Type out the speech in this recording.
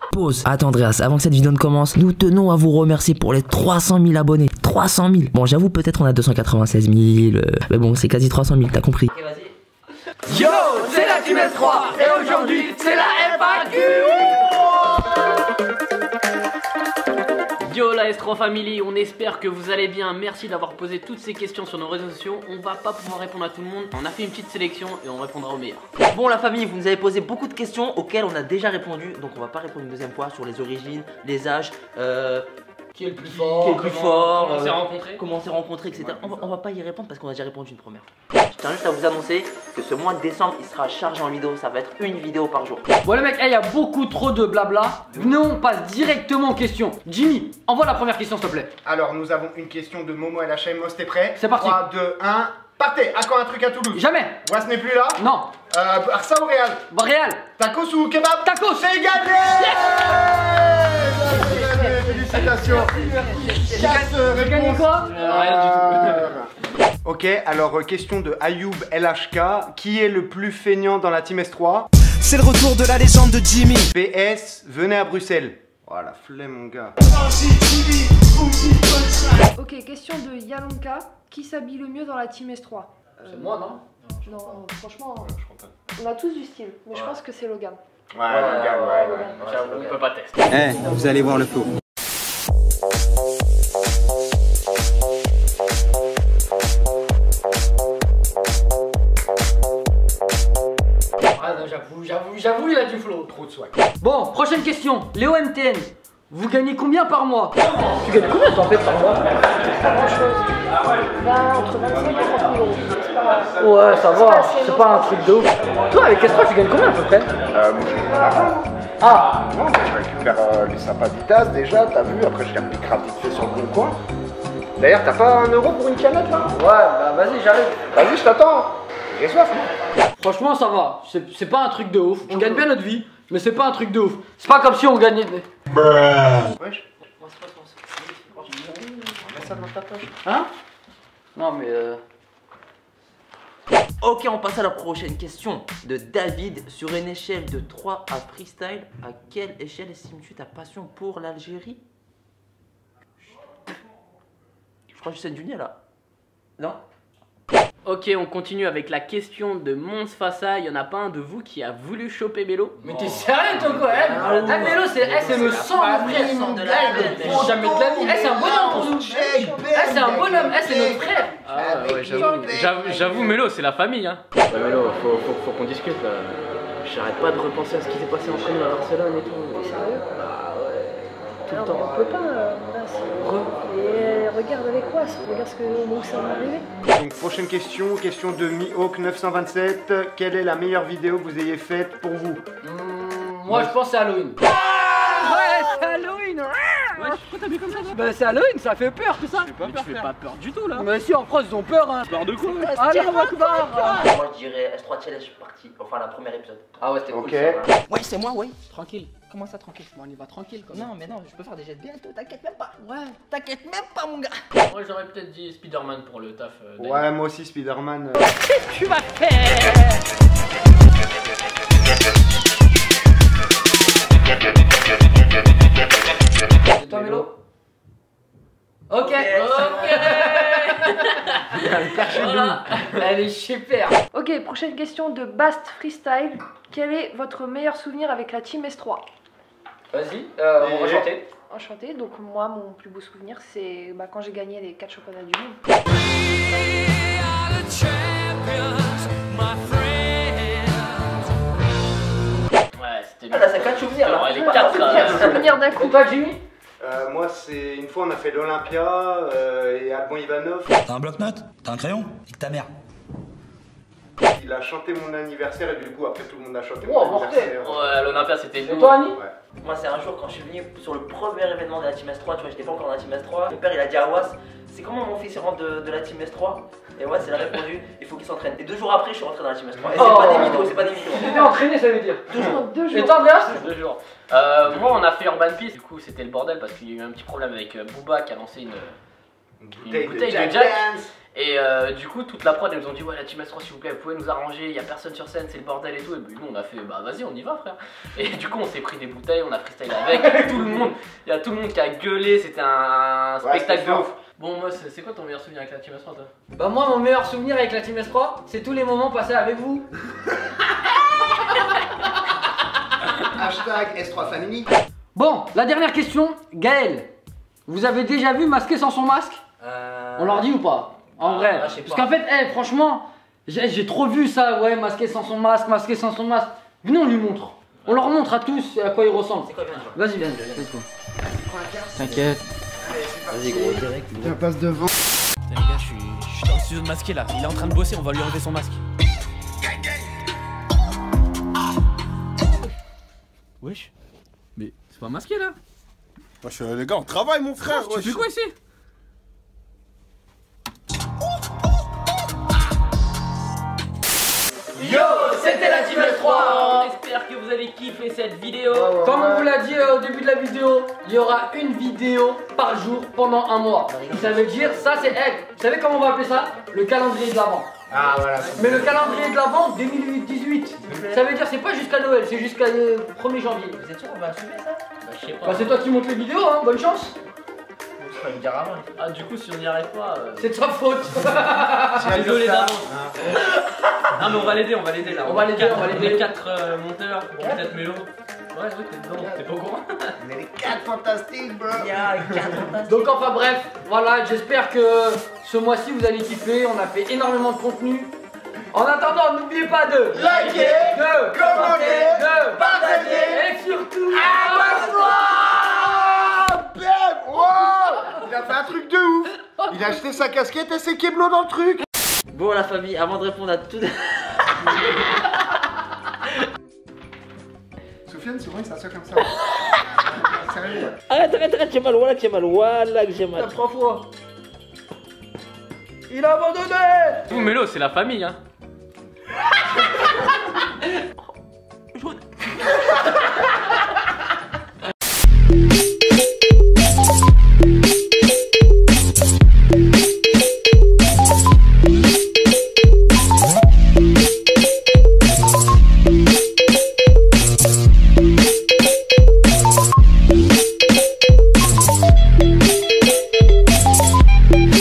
Pause. Attends Andreas, avant que cette vidéo ne commence, nous tenons à vous remercier pour les 300 000 abonnés. 300 000. Bon, j'avoue, peut-être on a 296 000, mais bon, c'est quasi 300 000, t'as compris. Ok, vas-y. Yo, c'est la Team S3 et aujourd'hui, c'est la FAQ. Yo la S3 Family, on espère que vous allez bien. Merci d'avoir posé toutes ces questions sur nos réseaux sociaux. On va pas pouvoir répondre à tout le monde. On a fait une petite sélection et on répondra aux meilleurs. Bon la famille, vous nous avez posé beaucoup de questions auxquelles on a déjà répondu. Donc on va pas répondre une deuxième fois sur les origines, les âges, Qui est le plus fort, comment on s'est rencontrés, comment on s'est rencontrés, etc. On va pas y répondre parce qu'on a déjà répondu une première fois. Je tiens juste à vous annoncer que ce mois de décembre, il sera chargé en vidéo. Ça va être une vidéo par jour. Bon les mecs, il y a beaucoup trop de blabla. Venez, on passe directement aux questions. Jimmy, envoie la première question s'il te plaît. Alors nous avons une question de Momo LHM. Moss, t'es prêt? C'est parti. 3, 2, 1, partez. À quand un truc à Toulouse? Jamais. Was n'est plus là? Non. Barça ou Real? Real. Tacos ou kebab? Tacos. C'est gagné. Félicitations. J'ai gagné quoi? Rien du tout. Ok, alors question de Ayoub LHK. Qui est le plus feignant dans la Team S3? C'est le retour de la légende de Jimmy. PS, venez à Bruxelles. Oh la flemme mon gars. Ok, question de Yalonka. Qui s'habille le mieux dans la Team S3? C'est moi non? Non, franchement, on a tous du style, mais je pense que c'est Logan. Ouais, Logan, ouais. J'avoue, on peut pas tester. Eh, vous allez voir le flow. J'avoue, il a du flow. Trop de swag. Bon, prochaine question. Léo MTN, vous gagnez combien par mois? Tu gagnes combien en fait par mois? Pas grand chose. Entre 25 et 30 000 euros. Ouais, ça va, assez c'est pas un truc de ouf. Toi, avec S3, tu gagnes combien à peu près? Ah, Non, mais je récupère les sapaditas déjà, t'as vu, après je garde des crabes vite fait sur le bon coin. D'ailleurs, t'as pas 1 euro pour une canette là? ouais, bah vas-y, j'arrive. Vas-y, je t'attends. J'ai soif. Franchement, ça va. C'est pas un truc de ouf. On gagne bien notre vie, mais c'est pas un truc de ouf. C'est pas comme si on gagnait. Wesh. Mets ça dans ta poche. Hein? Non, mais Ok, on passe à la prochaine question de David. Sur une échelle de 3 à freestyle, à quelle échelle estimes-tu ta passion pour l'Algérie? Je crois que je sais du là. Non? Ok, on continue avec la question de Mons Fassa. Il y en a pas un de vous qui a voulu choper Mélo? Mais t'es sérieux toi quoi? Mélo, c'est le sang de frère de la jamais de la vie. C'est un bonhomme pour nous. C'est un bonhomme, c'est notre frère. Ah ouais, j'avoue Mélo, c'est la famille hein. Ouais Mélo, faut qu'on discute là. J'arrête pas de repenser à ce qui s'est passé entre nous à Barcelone et tout. Sérieux? Bah ouais, tout le Alors, temps. on peut pas. Et regarde avec quoi? Regarde où ça m'est arrivé. Donc prochaine question, question de Mihawk 927. Quelle est la meilleure vidéo que vous ayez faite pour vous? Moi je pense c'est Halloween. Ouais, c'est Halloween. Ouais, pourquoi t'as mis comme ça toi? Bah c'est Halloween, ça fait peur tout ça. Mais tu fais pas peur du tout là. Mais si en France ils ont peur hein. Peur de quoi? Allez on va courir. Moi je dirais S3 Challenge partie, enfin la première épisode. Ah ouais c'était Ok. cool ça. Ouais, c'est moi, ouais. Tranquille. Comment ça tranquille? Bon on y va tranquille quoi. Non, mais non, je peux faire des jets bientôt, t'inquiète même pas. Ouais, t'inquiète même pas, mon gars. Moi j'aurais peut-être dit Spider-Man pour le taf. Ouais, moi aussi Spider-Man. Tu vas faire. C'est toi Mélo? Ok. Voilà. Elle est super. Ok, prochaine question de Bast Freestyle. Quel est votre meilleur souvenir avec la Team S3? Vas-y, on va chanter. Enchanté, donc moi mon plus beau souvenir c'est quand j'ai gagné les 4 championnats du monde. Ouais, c'était Ah là, ça 4 souvenirs là. Alors, les 4 Souvenir d'un coup. Et toi Jimmy? Moi c'est une fois on a fait l'Olympia et Alban Ivanov. T'as un bloc-notes? T'as un crayon? Nique ta mère. Il a chanté mon anniversaire et du coup après tout le monde a chanté Oh, mon mortel. anniversaire. Ouais, l'Olympia c'était Et toi Annie? Ouais. Moi c'est un jour quand je suis venu sur le premier événement de la Team S3, tu vois j'étais pas encore dans la Team S3. Mon père il a dit à Was, c'est comment mon fils rentre de la Team S3? Et ouais il a répondu, il faut qu'il s'entraîne. Et 2 jours après je suis rentré dans la Team S3. Et c'est Oh. pas des vidéos, c'est pas des vidéos. Tu t'es entraîné ça veut dire. 2 jours. 2 jours. Et toi Andreas? 2 jours. Moi on a fait Urban Peace, du coup c'était le bordel parce qu'il y a eu un petit problème avec Booba qui a lancé Une bouteille de Jack. Et du coup, toute la prod, ils nous ont dit, ouais, la Team S3, s'il vous plaît, vous pouvez nous arranger, il y a personne sur scène, c'est le bordel et tout. Et puis nous, on a fait, bah vas-y, on y va, frère. Et du coup, on s'est pris des bouteilles, on a freestyle avec tout le monde. Il y a tout le monde qui a gueulé, c'était un spectacle de ouf. Bon, moi, c'est quoi ton meilleur souvenir avec la Team S3, toi? Bah, moi, mon meilleur souvenir avec la Team S3, c'est tous les moments passés avec vous. Hashtag S3 Family. Bon, la dernière question, Gaël, vous avez déjà vu masqué sans son masque? On leur dit ou pas? En vrai, je sais pas. parce qu'en fait, franchement, j'ai trop vu ça, ouais, masqué sans son masque, masqué sans son masque. Venez, on lui montre. On leur montre à tous à quoi il ressemble. Vas-y, viens, let's go. T'inquiète. Vas-y, gros, direct. Tiens, passe devant. Putain, les gars, je suis dans le studio de masqué là. Il est en train de bosser, on va lui enlever son masque. Wesh. Mais c'est pas masqué là. Wesh, les gars, on travaille, mon frère. Tu fais quoi ici? Yo, c'était la Team S3. On espère que vous avez kiffé cette vidéo. Comme on vous l'a dit au début de la vidéo, il y aura une vidéo par jour pendant un mois. Ça veut dire, ça c'est, vous savez comment on va appeler ça? Le calendrier de l'Avent. Ah voilà. Mais le calendrier de l'Avent 2018, ça veut dire c'est pas jusqu'à Noël, c'est jusqu'à le 1er janvier. Vous êtes sûr qu'on va assumer ça? Bah, je sais pas. Bah c'est toi qui montes les vidéos, hein, bonne chance. Je vais me dire avant. Ah, du coup, si on n'y arrive pas. C'est de sa faute. Désolé d'avance. Non, mais on va l'aider là. On va l'aider, on va Les l'aider. 4 monteurs, peut-être Mélo. Ouais, ouais, t'es dedans, t'es pas au courant. On est les 4 fantastiques, bro. Il y a 4 fantastiques. Donc enfin bref, voilà, j'espère que ce mois-ci vous allez kiffer, on a fait énormément de contenu. En attendant, n'oubliez pas de Likez, de commenter, de partager et surtout abonne-toi. Bam. Wow. Il a fait un truc de ouf. Il a acheté sa casquette et ses keblos dans le truc. Bon, la famille, avant de répondre à tout. Soufiane, souvent il s'assoit comme ça. Sérieux. Arrête, j'ai mal, voilà que j'ai mal, voilà que j'ai mal. 3 fois. Il a abandonné. Vous, Mélo, c'est la famille, hein.